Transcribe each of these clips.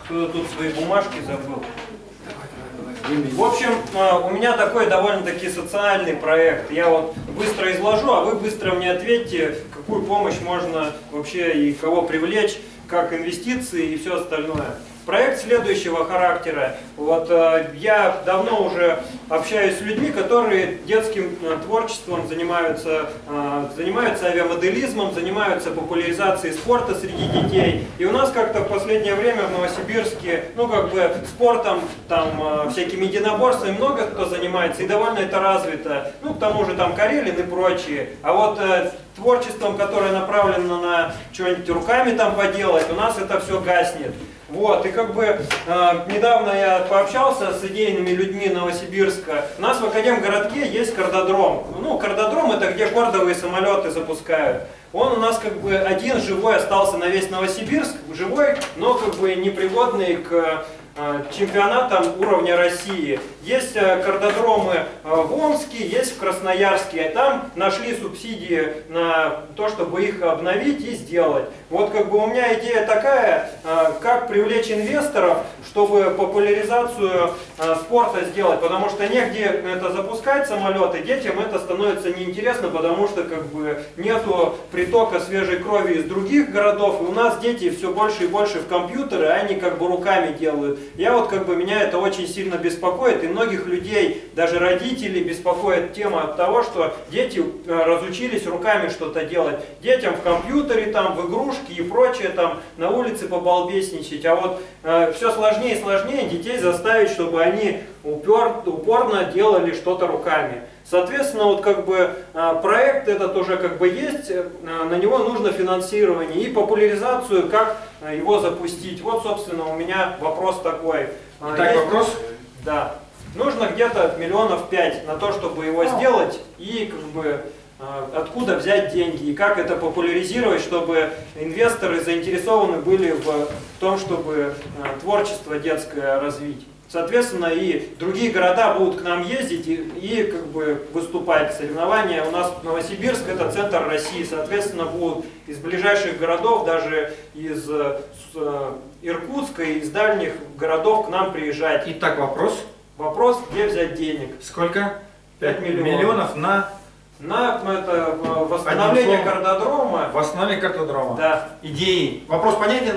Кто-то тут свои бумажки забыл. В общем, у меня такой довольно-таки социальный проект. Я вот быстро изложу, а вы быстро мне ответьте, какую помощь можно вообще и кого привлечь, как инвестиции и все остальное. Проект следующего характера. Вот я давно уже общаюсь с людьми, которые детским творчеством занимаются авиамоделизмом, занимаются популяризацией спорта среди детей. И у нас как-то в последнее время в Новосибирске, ну как бы спортом, там всякими единоборствами много кто занимается, и довольно это развито. Ну к тому же там Карелин и прочие. А вот творчеством, которое направлено на что-нибудь руками там поделать, у нас это все гаснет. Вот, и как бы недавно я пообщался с идейными людьми Новосибирска. У нас в Академгородке есть кардодром. Ну, кардодром — это где кордовые самолеты запускают. Он у нас как бы один живой остался на весь Новосибирск, живой, но как бы непригодный к чемпионатам уровня России. Есть кардодромы в Омске, есть в Красноярске. Там нашли субсидии на то, чтобы их обновить и сделать. Вот как бы у меня идея такая, как привлечь инвесторов, чтобы популяризацию спорта сделать. Потому что негде это запускать самолеты, детям это становится неинтересно, потому что как бы нету притока свежей крови из других городов. И у нас дети все больше и больше в компьютеры, а они как бы руками делают. Я вот как бы, меня это очень сильно беспокоит, и многих людей, даже родителей, беспокоит тема от того, что дети разучились руками что-то делать. Детям в компьютере, там, в игрушки и прочее, там, на улице побалбесничать. А вот все сложнее и сложнее детей заставить, чтобы они упорно делали что-то руками. Соответственно, вот как бы проект этот уже как бы есть, на него нужно финансирование и популяризацию, как его запустить. Вот, собственно, у меня вопрос такой. Итак, вопрос? Да. Нужно где-то 5 миллионов на то, чтобы его сделать, и как бы откуда взять деньги, и как это популяризировать, чтобы инвесторы заинтересованы были в том, чтобы творчество детское развить. Соответственно, и другие города будут к нам ездить и как бы выступать. Соревнования у нас Новосибирск — это центр России. Соответственно, будут из ближайших городов, даже из Иркутска, из дальних городов к нам приезжать. Итак, вопрос. Вопрос, где взять денег. Сколько? 5 миллионов на это, восстановление кардодрома. Восстановление кардодрома. Да. Идеи. Вопрос понятен?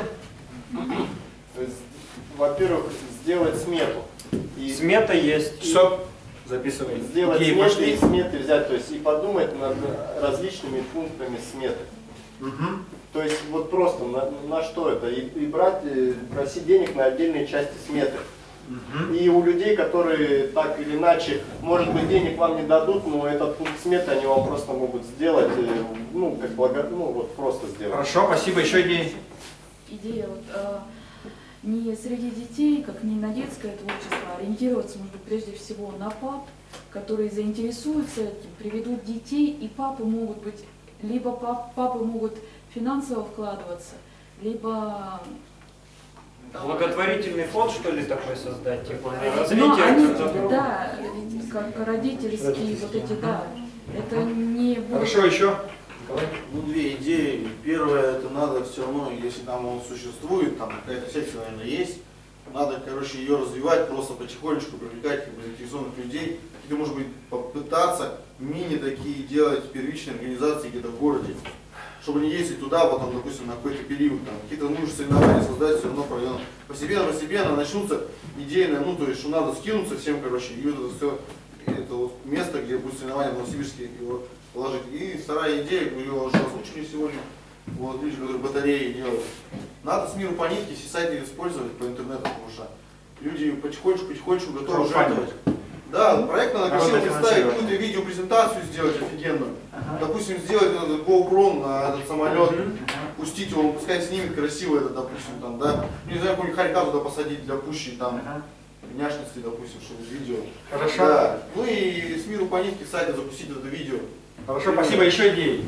Во-первых, сделать смету. И смета есть. Стоп. Записывай. Сделать сметы и сметы взять, то есть и подумать над различными пунктами сметы. То есть вот просто на что это? И брать, просить денег на отдельные части сметы. И у людей, которые так или иначе, может быть, денег вам не дадут, но этот пункт сметы они вам просто могут сделать, ну, как вот просто сделать. Хорошо, спасибо. Еще идеи? Идея вот, не среди детей, как не на детское творчество, а ориентироваться, может быть, прежде всего на пап, которые заинтересуются этим, приведут детей, и папы могут быть, либо папы могут финансово вкладываться, либо... Благотворительный фонд, что ли, такой создать, типа на развитие? развитие? Да, как родительские вот эти, да. Это не... Хорошо, еще? Ну, две идеи. Первое, это надо все равно, если там он существует, там какая-то сеть, наверное, есть, надо, короче, ее развивать, просто потихонечку привлекать заинтересованных людей. Или, может быть, попытаться мини такие делать первичные организации где-то в городе, чтобы не ездить туда, потом, допустим, на какой-то период, там, какие-то нужные соревнования создать все равно по району. Постепенно начнутся идейные, ну, то есть, что надо скинуться всем, короче, и это все, это вот место, где будет соревнование в Новосибирске, его положить. И вторая идея, мы ее уже озвучили сегодня, вот, люди, которые батареи делают. Надо с миру по нитке все сайты использовать по интернету, потому что люди потихонечку готовы жертвовать. Да, проект надо красиво представить, какую-то видеопрезентацию сделать офигенную. Допустим, сделать этот GoPro на этот самолет, пустить его, пускай снимет красиво это, допустим, там, да. Не знаю, какой-нибудь хорька туда посадить для пущей там няшности, допустим, чтобы видео. Хорошо. Да. Ну и с миру по нитке сайта запустить это видео. Хорошо, спасибо. Еще идеи?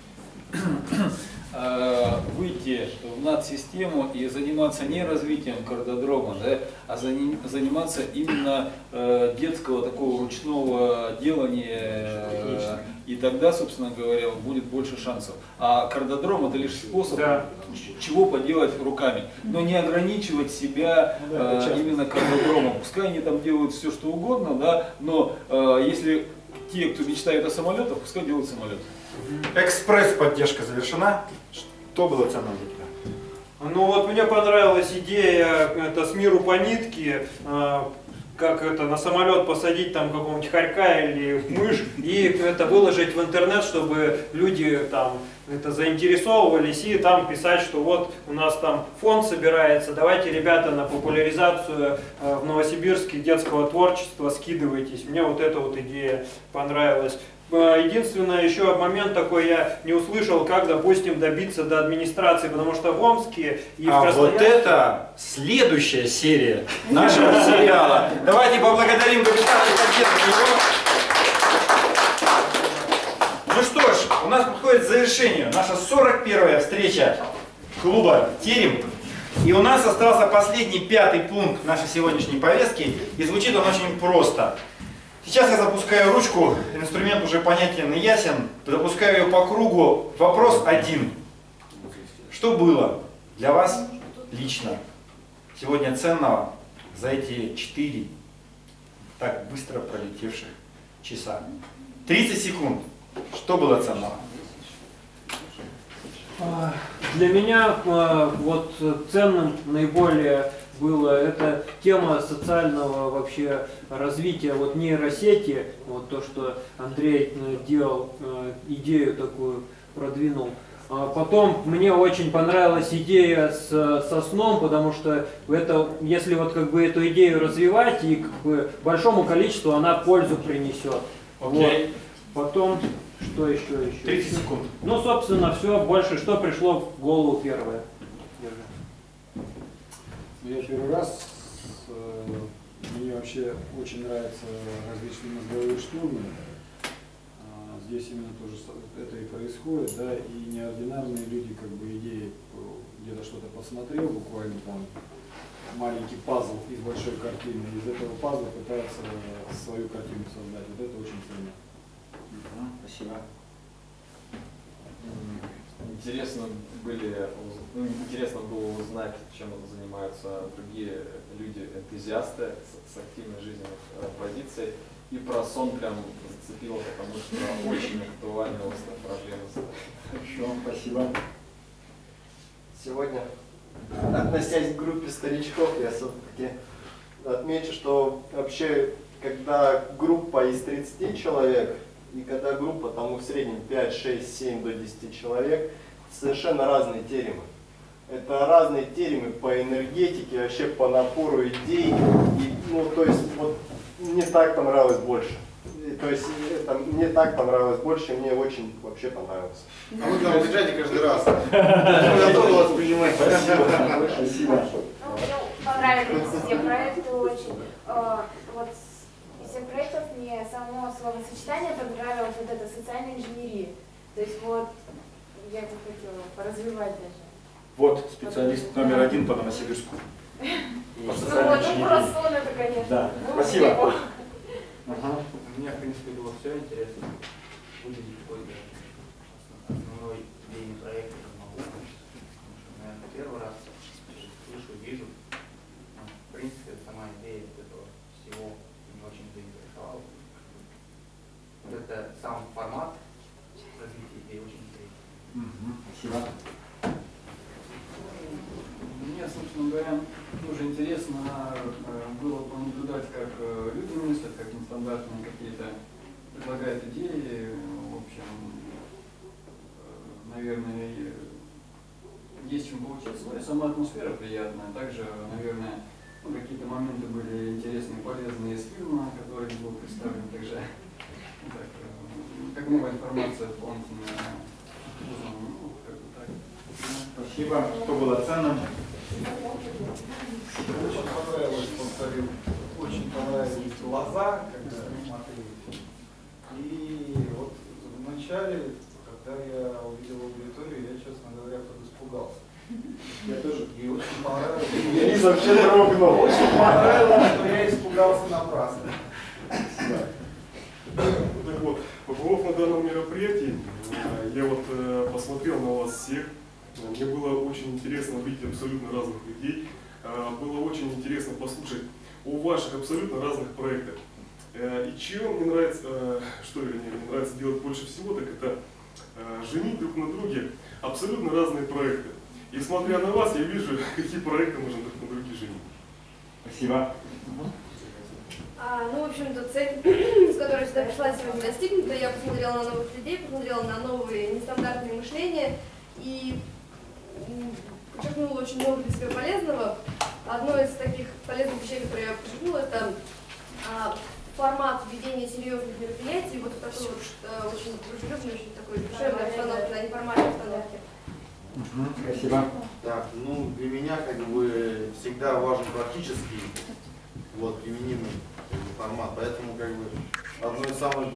Выйти в надсистему и заниматься не развитием кардодрома, да, а заниматься именно детского такого ручного делания И тогда, собственно говоря, будет больше шансов. А кардодром это лишь способ чего поделать руками. Но не ограничивать себя именно кардодромом. Пускай они там делают все, что угодно, да, но если те, кто мечтает о самолетах, пускай делают самолет. Экспресс-поддержка завершена. Что было ценным для тебя? Ну вот мне понравилась идея это с миру по нитке, как это на самолет посадить там какого-нибудь хорька или мышь и это выложить в интернет, чтобы люди там это заинтересовывались и там писать, что вот у нас там фонд собирается, давайте, ребята, на популяризацию в Новосибирске детского творчества скидывайтесь. Мне вот эта вот идея понравилась. Единственное, еще момент такой я не услышал, как, допустим, добиться до администрации, потому что в Омске и в Красноярске... вот это следующая серия нашего сериала. Давайте поблагодарим капитана и поддержим его. Ну что ж, у нас подходит к завершению наша 41-я встреча клуба «Терем». И у нас остался последний, 5-й пункт нашей сегодняшней повестки. И звучит он очень просто. Сейчас я запускаю ручку, инструмент уже понятен и ясен, запускаю ее по кругу. Вопрос один. Что было для вас лично сегодня ценного за эти 4 так быстро пролетевших часа? 30 секунд. Что было ценного? Для меня вот ценным наиболее было это тема социального вообще развития вот нейросети, вот то, что Андрей делал, идею такую продвинул. Потом мне очень понравилась идея со сном, потому что это, если вот как бы эту идею развивать, и как бы большому количеству она пользу принесет. Окей. Вот. Потом, что еще? 30 секунд. Ну, собственно, все, больше, что пришло в голову первое. Я первый раз, мне вообще очень нравятся различные мозговые штурмы. Здесь именно тоже это и происходит, да, и неординарные люди, как бы идеи, где-то что-то подсмотрел, буквально там маленький пазл из большой картины, из этого пазла пытаются свою картину создать. Вот это очень ценно. Спасибо. Интересно было узнать, чем занимаются другие люди, энтузиасты с активной жизненной позицией. И про сон прям зацепило, потому что очень актуальная острая проблема. Хорошо, спасибо. Сегодня, относясь к группе старичков, я все-таки отмечу, что вообще, когда группа из 30 человек, и когда группа там в среднем 5, 6, 7 до 10 человек, совершенно разные теремы. Это разные теремы по энергетике, вообще по напору идей. И, ну, то есть, вот, мне так понравилось больше. То есть, это, мне так понравилось больше, и мне очень вообще понравилось. А вы там приезжайте каждый раз. Я готов вас принимать. Спасибо. Ну, мне понравились все проекты очень. Вот из всех проектов мне само словосочетание понравилось, вот это социальная инженерия. То есть вот я бы хотела поразвивать даже. Вот специалист номер 1 по Новосибирску. Ну про сон это, конечно. Да, спасибо. У меня, в принципе, было все интересно. Будет какой-то основной идейный проект, я могу слышать. Потому что, наверное, первый раз слышу, вижу. Но, в принципе, сама идея этого всего меня очень заинтересовала. Вот это сам формат развития идеи очень интересный. Спасибо. Мне, собственно говоря, тоже интересно было понаблюдать, как люди мыслят, как нестандартные какие-то предлагают идеи. В общем, наверное, есть чем поучиться. Ну и сама атмосфера приятная. Также, наверное, какие-то моменты были интересные, полезные из фильма, который был представлен. Также как новая информация дополнительная. Ну, как-то так. Спасибо. Что было ценным? Очень понравилось, повторю, очень понравились глаза, когда смотрели. И вот в начале, когда я увидел аудиторию, я, честно говоря, подиспугался. Я тоже. И очень понравилось. Денис вообще дрогнул. Очень понравилось, что я испугался напрасно. Так вот, в Побывав на данном мероприятии, я вот посмотрел на вас всех. Мне было очень интересно увидеть абсолютно разных людей. Было очень интересно послушать о ваших абсолютно разных проектах. И чего мне нравится, что мне нравится делать больше всего, так это женить друг на друге абсолютно разные проекты. И смотря на вас, я вижу, какие проекты можно друг на друге женить. Спасибо. Ну, в общем-то, цель, с которой сюда пришла, сегодня достигнута. Я посмотрела на новых людей, посмотрела на новые нестандартные мышления и подчеркнула очень много для себя полезного. Одно из таких полезных вещей, которые я подчеркнула, это формат ведения серьезных мероприятий, вот в такой вот очень дружелюбной, очень такой душевной обстановке, а не формальной обстановке. Спасибо. Так, ну для меня как бы всегда важен практический, вот применимый формат, поэтому как бы одно из самых